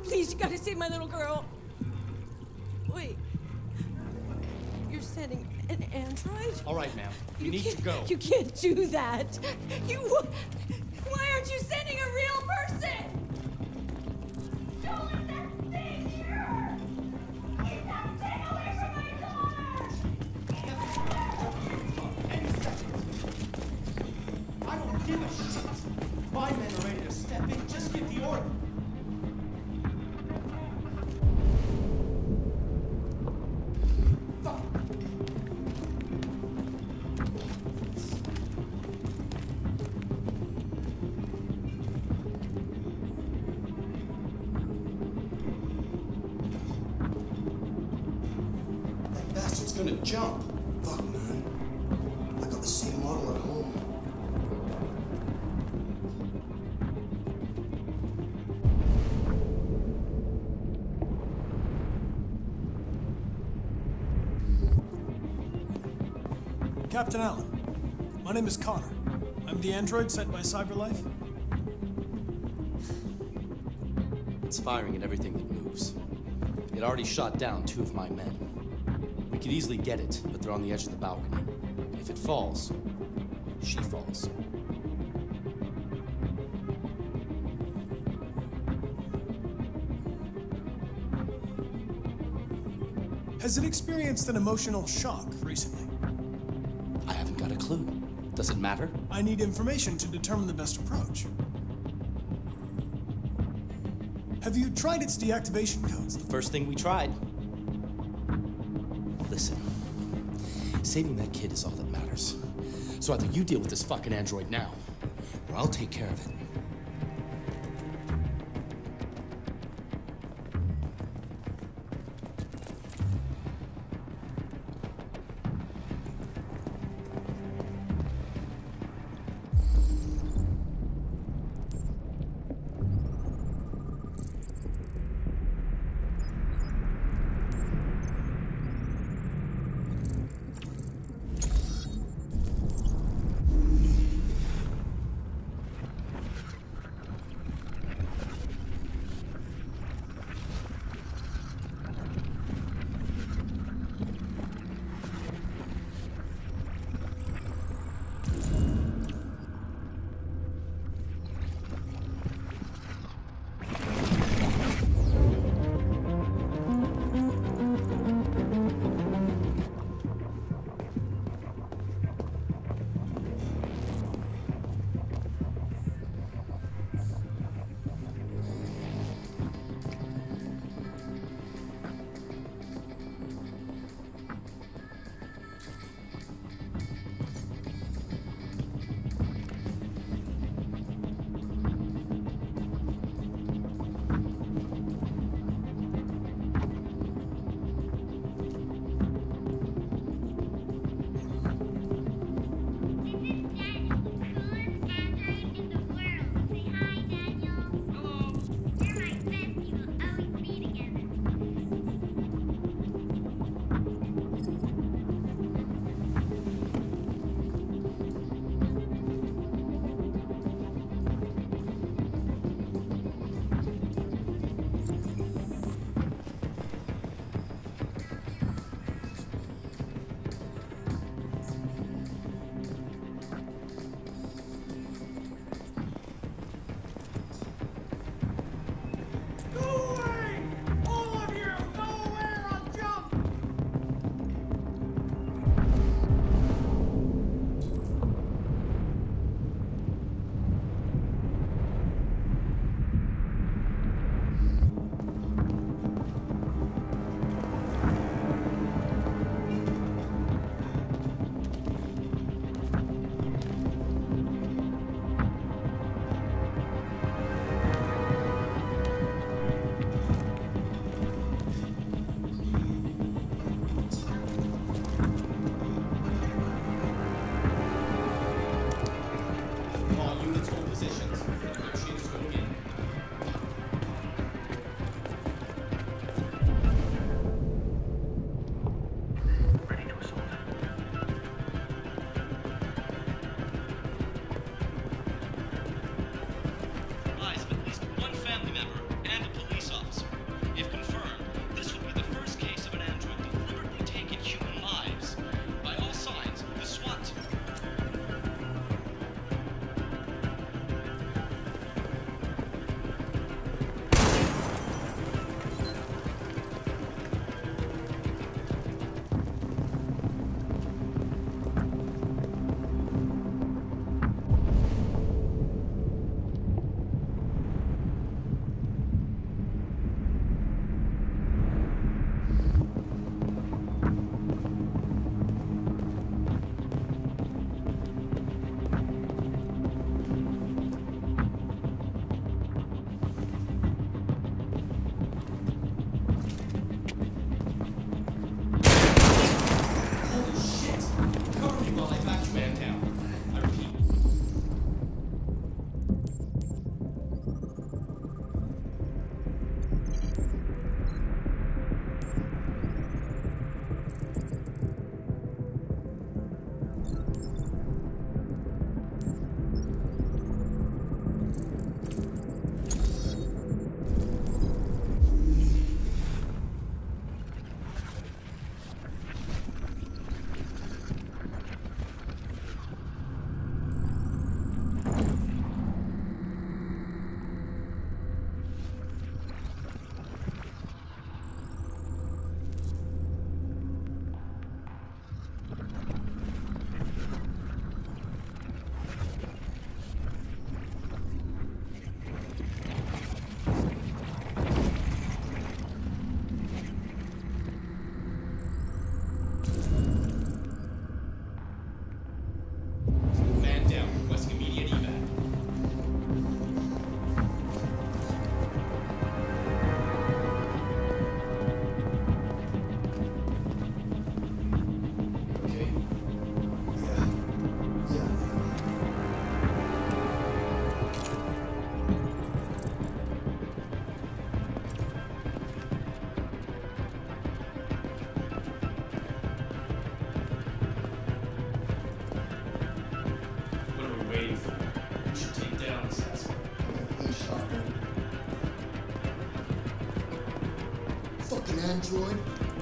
please, you gotta save my little girl. Wait. You're sending an android? All right, ma'am. You need to go. You can't do that. Why aren't you sending a real person? Don't let that thing here! Keep that thing away from my daughter! I don't give a shit. My men are ready to step in. Just give the order. Gonna jump. Fuck, man. I got the same model at home. Captain Allen, my name is Connor. I'm the android sent by CyberLife. It's firing at everything that moves. It already shot down 2 of my men. We could easily get it, but they're on the edge of the balcony. If it falls, she falls. Has it experienced an emotional shock recently? I haven't got a clue. Does it matter? I need information to determine the best approach. Have you tried its deactivation codes? The first thing we tried. Listen, saving that kid is all that matters. So either you deal with this fucking android now, or I'll take care of it. android.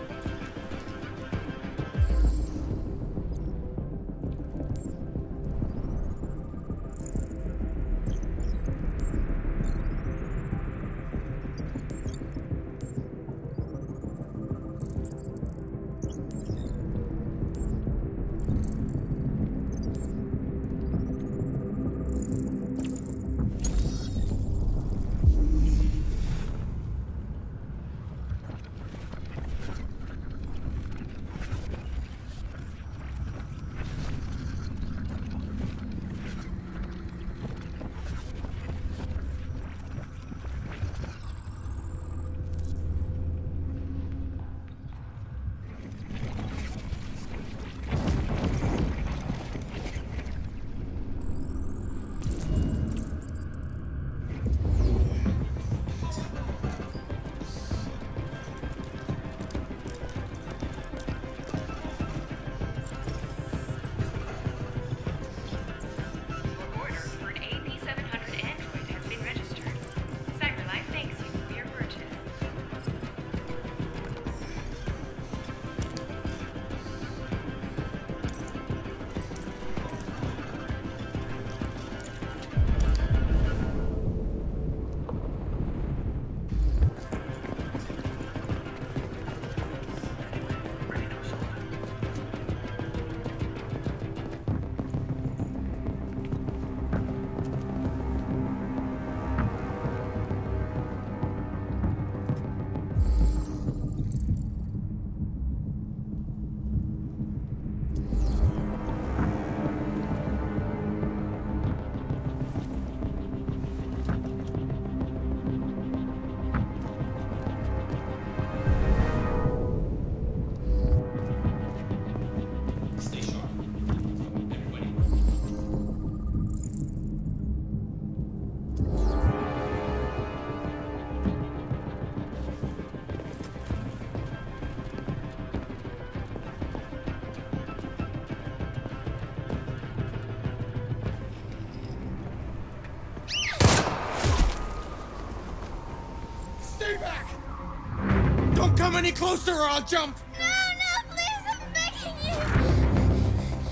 Don't come any closer or I'll jump! No, no, please, I'm begging you!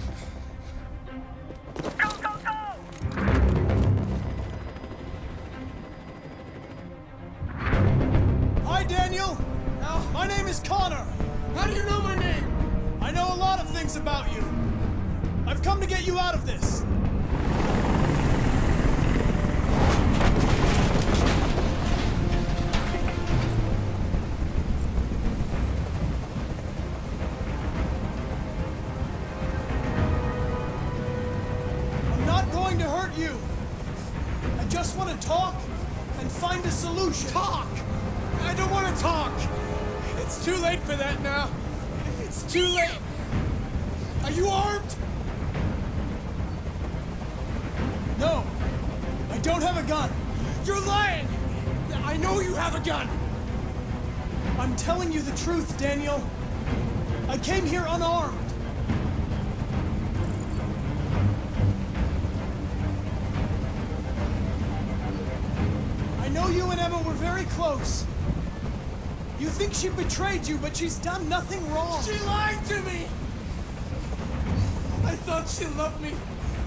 Go, go, go! Hi, Daniel! My name is Connor! How do you know my name? I know a lot of things about you. I've come to get you out of this. I'm not going to hurt you. I just want to talk and find a solution. Talk! I don't want to talk! It's too late for that now. It's too late. Are you armed? No, I don't have a gun. You're lying! I know you have a gun! I'm telling you the truth, Daniel. I came here unarmed. I know you and Emma were very close. You think she betrayed you, but she's done nothing wrong. She lied to me! I thought she loved me.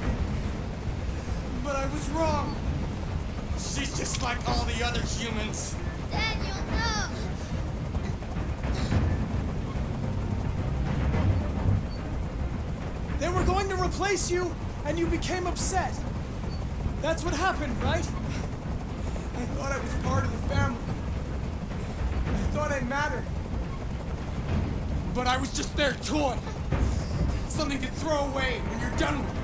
But I was wrong. She's just like all the other humans. Daniel, no! They were going to replace you, and you became upset. That's what happened, right? I thought I was part of the family. I thought I mattered. But I was just their toy. Something to throw away when you're done with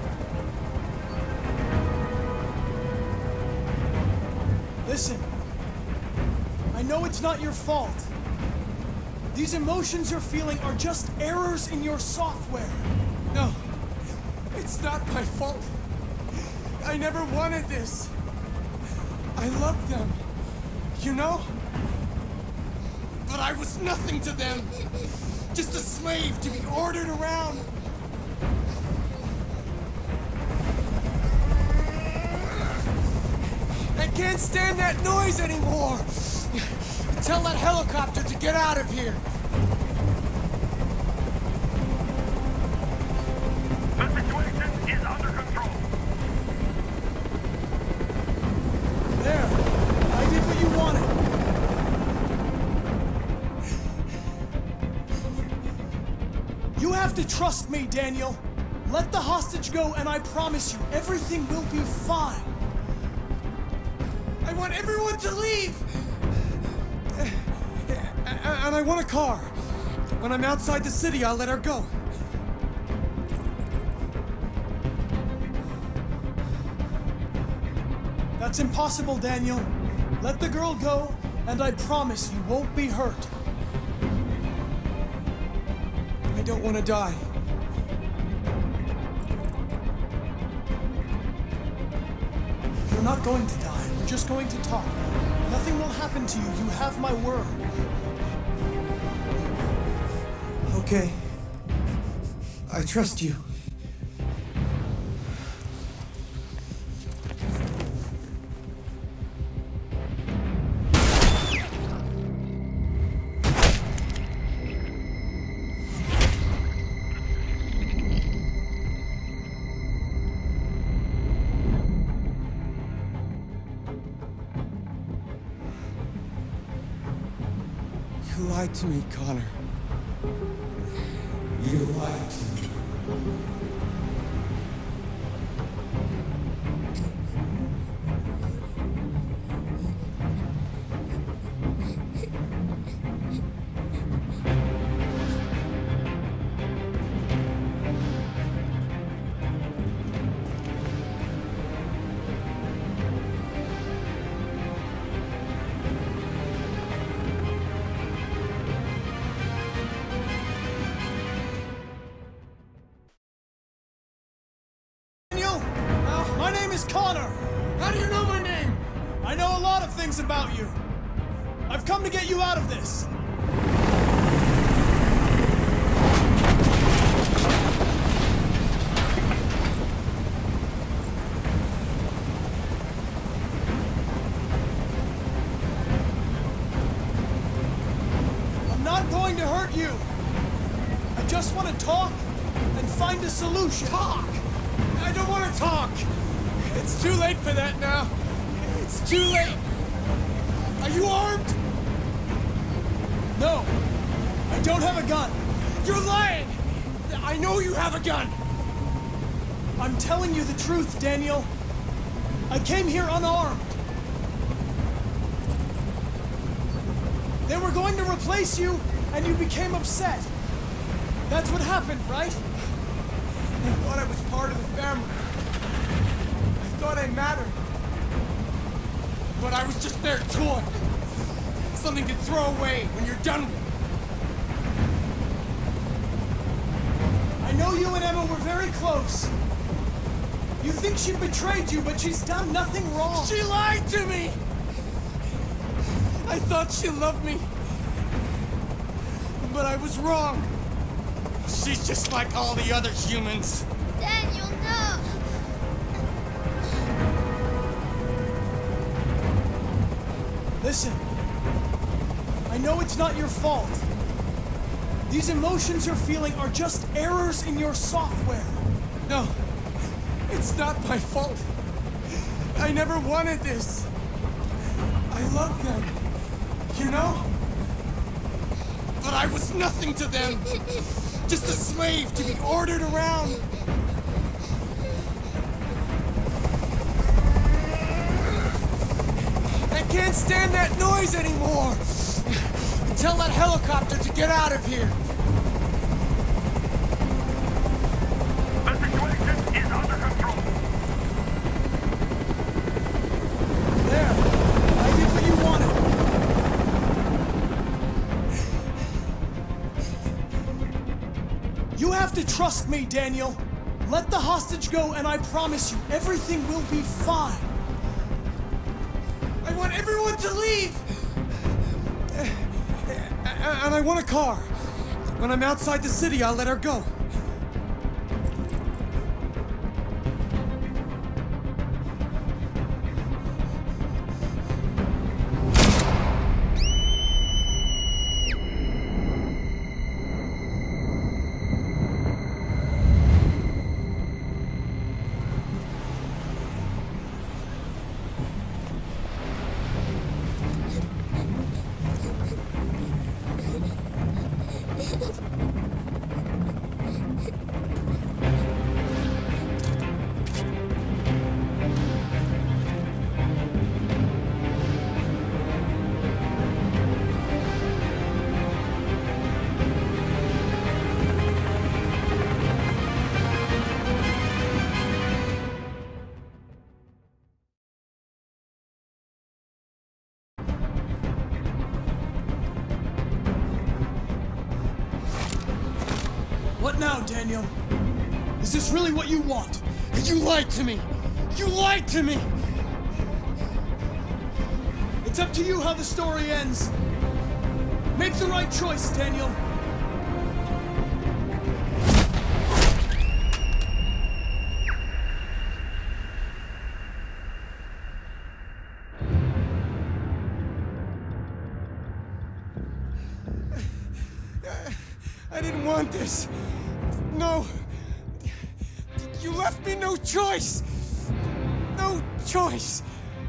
it. Listen, I know it's not your fault. These emotions you're feeling are just errors in your software. No, it's not my fault. I never wanted this. I loved them, you know? But I was nothing to them. Just a slave to be ordered around. I can't stand that noise anymore. Tell that helicopter to get out of here. The situation is under control. There. I did what you wanted. You have to trust me, Daniel. Let the hostage go, and I promise you, everything will be fine. I want everyone to leave! And I want a car. When I'm outside the city, I'll let her go. That's impossible, Daniel. Let the girl go, and I promise you won't be hurt. I don't want to die. You're not going to die. We're just going to talk. Nothing will happen to you. You have my word. Okay. I trust you. You lied to me, Connor. You lied to me. Daniel, my name is Connor. How do you know my name? I know a lot of things about you. I've come to get you out of this. I'm not going to hurt you. I just want to talk and find a solution. Talk! I don't want to talk! It's too late for that now. It's too late. Are you armed? No, I don't have a gun. You're lying! I know you have a gun! I'm telling you the truth, Daniel. I came here unarmed. They were going to replace you, and you became upset. That's what happened, right? I thought I was part of the family. I thought I mattered. But I was just their toy. Something to throw away when you're done with it. I know you and Emma were very close. You think she betrayed you, but she's done nothing wrong. She lied to me! I thought she loved me. But I was wrong. She's just like all the other humans. Daniel, no! Listen, I know it's not your fault. These emotions you're feeling are just errors in your software. No, it's not my fault. I never wanted this. I love them, you know? But I was nothing to them. Just a slave to be ordered around. I can't stand that noise anymore. Tell that helicopter to get out of here. The situation is under control. There, I did what you wanted. You have to trust me, Daniel. Let the hostage go, and I promise you, everything will be fine. I want everyone to leave! And I want a car. When I'm outside the city, I'll let her go. now, Daniel? Is this really what you want? You lied to me! You lied to me! It's up to you how the story ends. Make the right choice, Daniel. I didn't want this. No. You left me no choice. No choice.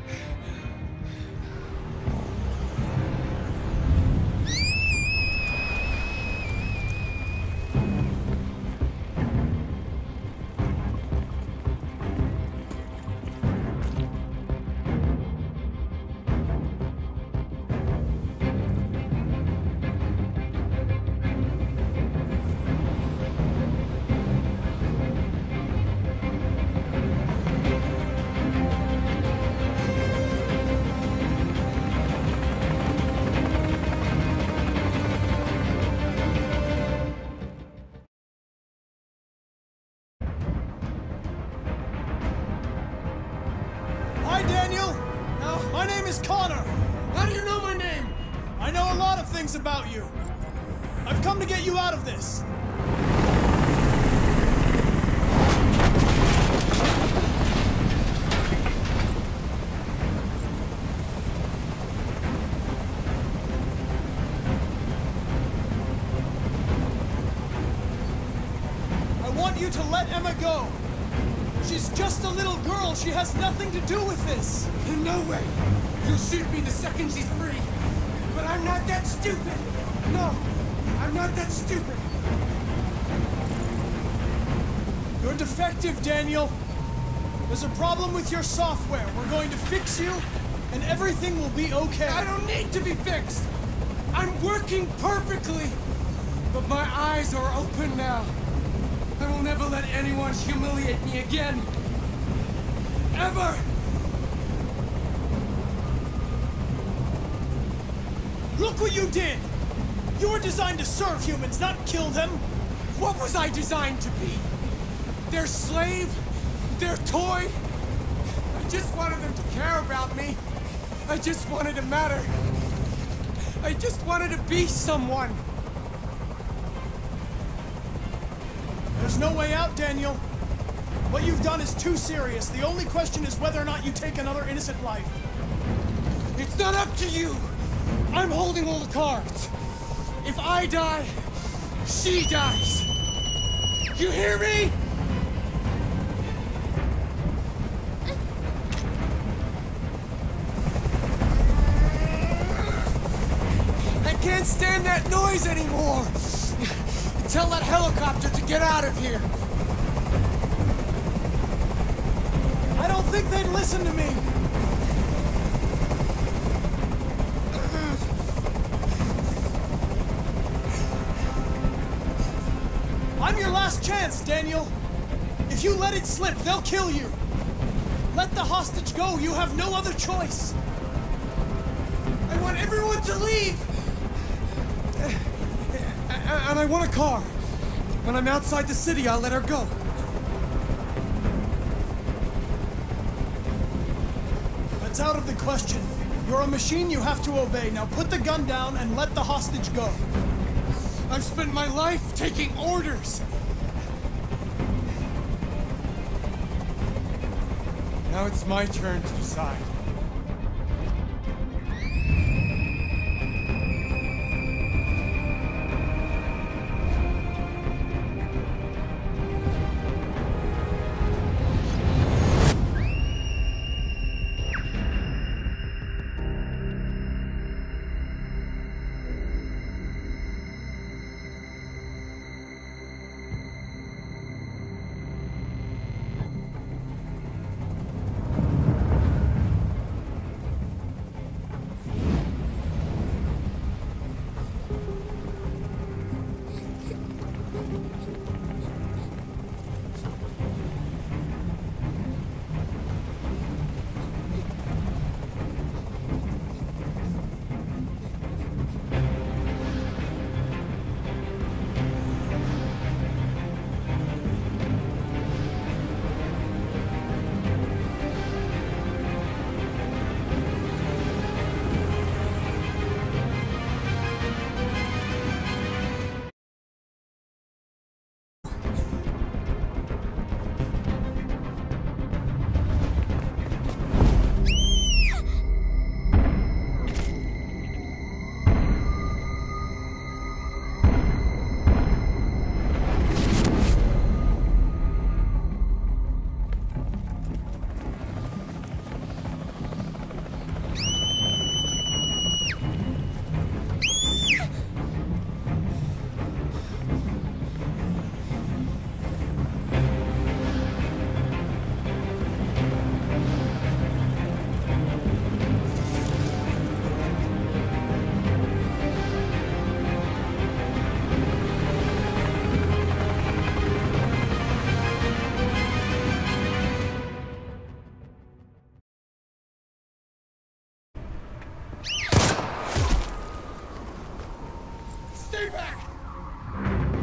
Hi, Daniel. My name is Connor. How do you know my name? I know a lot of things about you. I've come to get you out of this. I want you to let Emma go. She's just a little girl. She has nothing to do with this. In no way. You'll shoot me the second she's free. But I'm not that stupid. No, I'm not that stupid. You're defective, Daniel. There's a problem with your software. We're going to fix you, and everything will be okay. I don't need to be fixed. I'm working perfectly. But my eyes are open now. I will never let anyone humiliate me again. Ever! Look what you did! You were designed to serve humans, not kill them! What was I designed to be? Their slave? Their toy? I just wanted them to care about me. I just wanted to matter. I just wanted to be someone. There's no way out, Daniel. What you've done is too serious. The only question is whether or not you take another innocent life. It's not up to you. I'm holding all the cards. If I die, she dies. You hear me? I can't stand that noise anymore. Tell that helicopter to get out of here. I don't think they'd listen to me. I'm your last chance, Daniel. If you let it slip, they'll kill you. Let the hostage go. You have no other choice. I want everyone to leave. And I want a car. When I'm outside the city, I'll let her go. That's out of the question. You're a machine you have to obey. Now put the gun down and let the hostage go. I've spent my life taking orders. Now it's my turn to decide.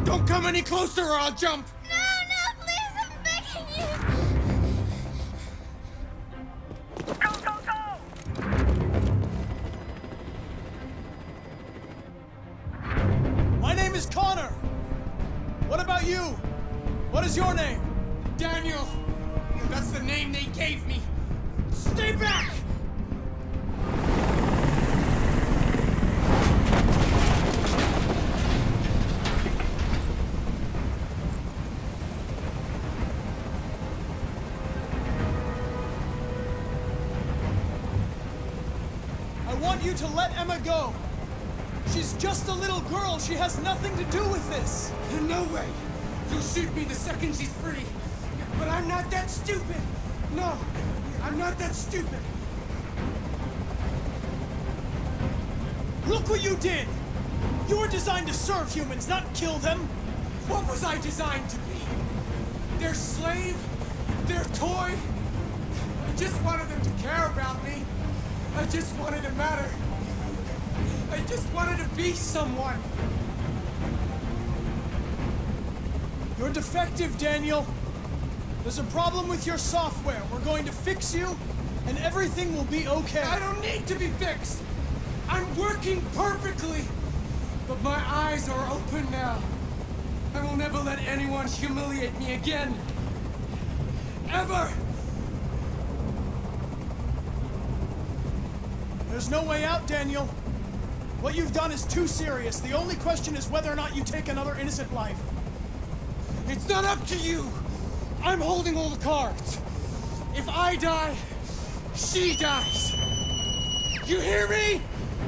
Don't come any closer or I'll jump! No, please, I'm begging you! Go, go, go! My name is Connor. What about you? What is your name? Daniel! That's the name they gave me! Stay back! I want you to let Emma go. She's just a little girl. She has nothing to do with this. No way! You'll shoot me the second she's free. But I'm not that stupid! No, I'm not that stupid! Look what you did! You were designed to serve humans, not kill them. What was I designed to be? Their slave? Their toy? I just wanted them to care about me. I just wanted to matter. I just wanted to be someone. You're defective, Daniel. There's a problem with your software. We're going to fix you, and everything will be okay. I don't need to be fixed. I'm working perfectly. But my eyes are open now. I will never let anyone humiliate me again. Ever! There's no way out, Daniel. What you've done is too serious. The only question is whether or not you take another innocent life. It's not up to you! I'm holding all the cards. If I die, she dies. You hear me?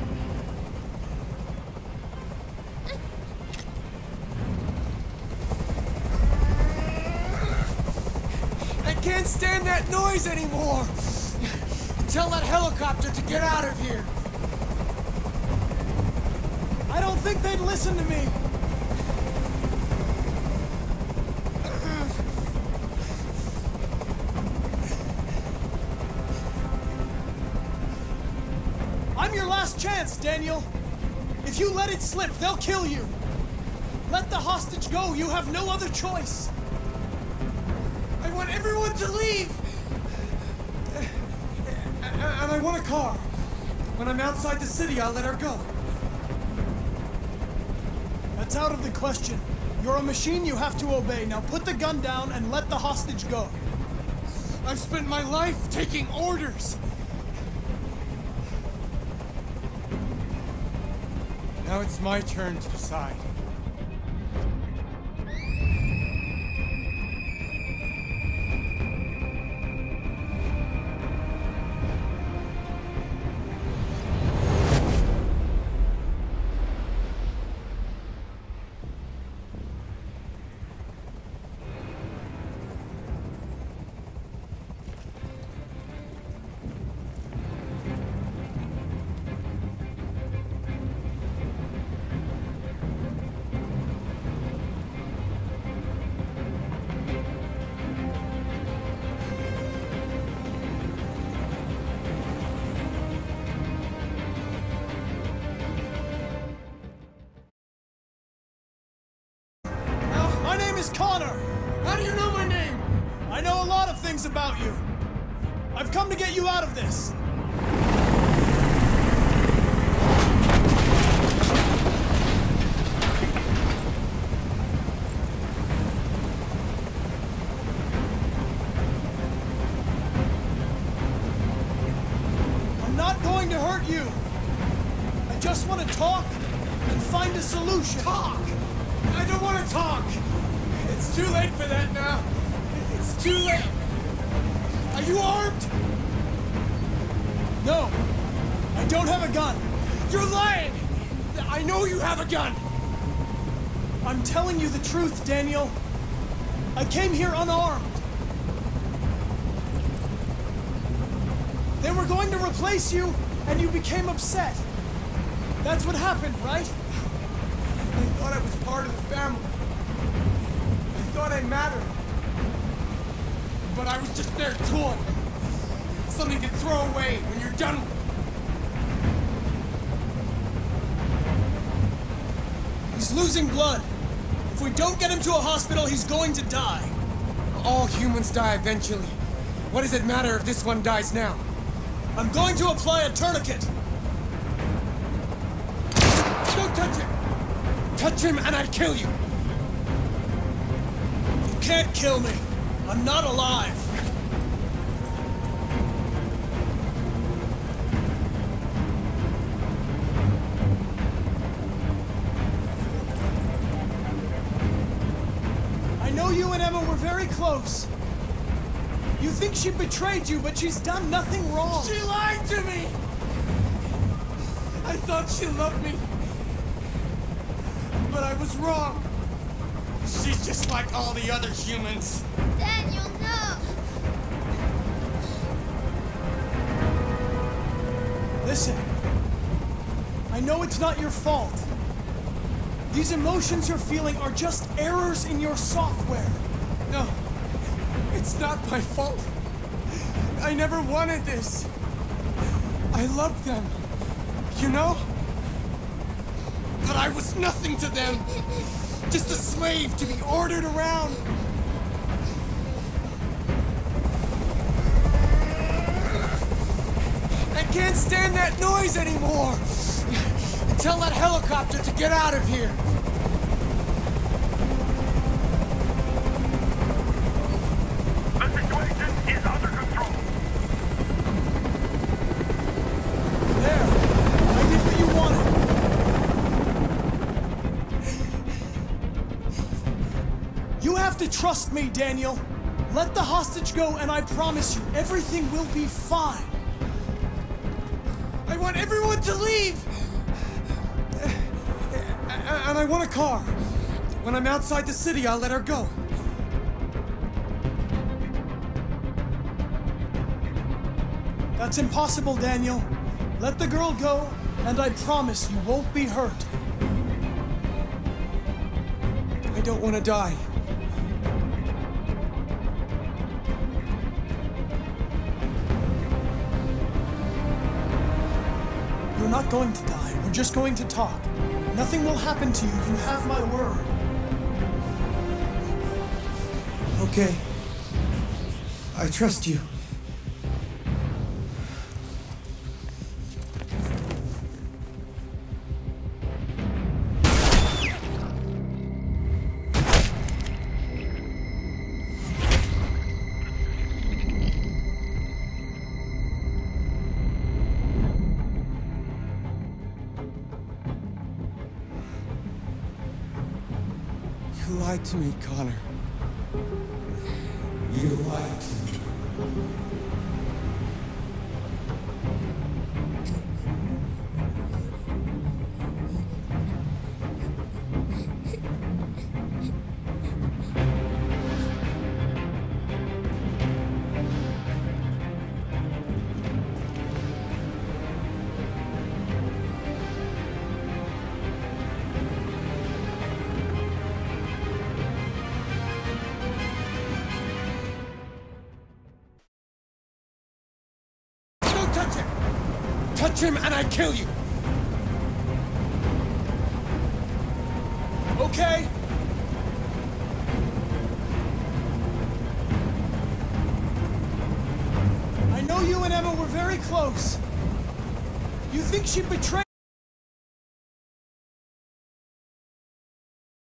I can't stand that noise anymore. Tell that helicopter to get out of here. I don't think they'd listen to me. I'm your last chance, Daniel. If you let it slip, they'll kill you. Let the hostage go. You have no other choice. I want everyone to leave. And I want a car. When I'm outside the city, I'll let her go. That's out of the question. You're a machine you have to obey. Now put the gun down and let the hostage go. I've spent my life taking orders. Now it's my turn to decide. My name is Connor. How do you know my name? I know a lot of things about you. I've come to get you out of this. I'm not going to hurt you. I just want to talk and find a solution. Talk! I don't want to talk! It's too late for that now. It's too late. Are you armed? No, I don't have a gun. You're lying! I know you have a gun! I'm telling you the truth, Daniel. I came here unarmed. They were going to replace you, and you became upset. That's what happened, right? I thought I was part of the family. I thought I mattered. But I was just their toy. Something to throw away when you're done with it. He's losing blood. If we don't get him to a hospital, he's going to die. All humans die eventually. What does it matter if this one dies now? I'm going to apply a tourniquet. Don't touch him! Touch him and I kill you! You can't kill me. I'm not alive. I know you and Emma were very close. You think she betrayed you, but she's done nothing wrong. She lied to me! I thought she loved me. But I was wrong. She's just like all the other humans. Daniel, no! Listen, I know it's not your fault. These emotions you're feeling are just errors in your software. No, it's not my fault. I never wanted this. I loved them, you know? But I was nothing to them. Just a slave to be ordered around. I can't stand that noise anymore. Tell that helicopter to get out of here. The situation is under control. There, I did what you wanted. You have to trust me, Daniel. Let the hostage go, and I promise you, everything will be fine. I want everyone to leave! And I want a car. When I'm outside the city, I'll let her go. That's impossible, Daniel. Let the girl go, and I promise you won't be hurt. I don't want to die. You're not going to die. We're just going to talk. Nothing will happen to you. You have my word. Okay. I trust you. You lied to me, Connor. You lied to me. Touch him and I kill you! Okay. I know you and Emma were very close. You think she betrayed